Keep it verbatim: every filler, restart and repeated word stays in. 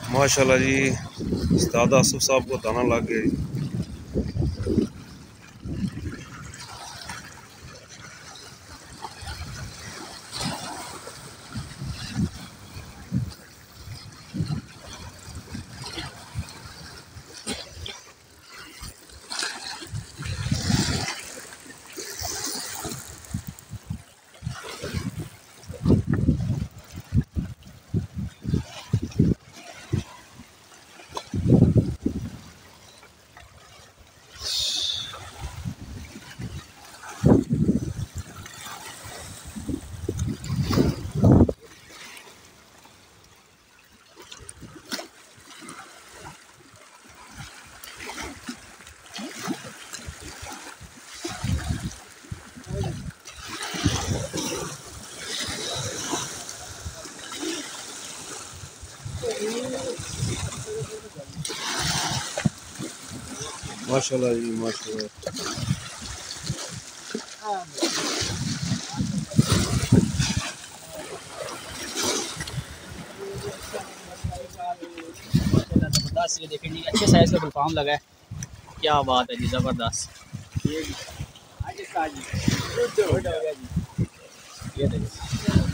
माशाल्लाह जी, उस्ताद आसिफ साहब को दाना लग गया जी। माशाल्लाह जी माशाल्लाह। जबरदस्त, ये देखें जी अच्छे साइज का गुलफाम लगा है। क्या बात है जी, ज़बरदस्त। ये ये देखिए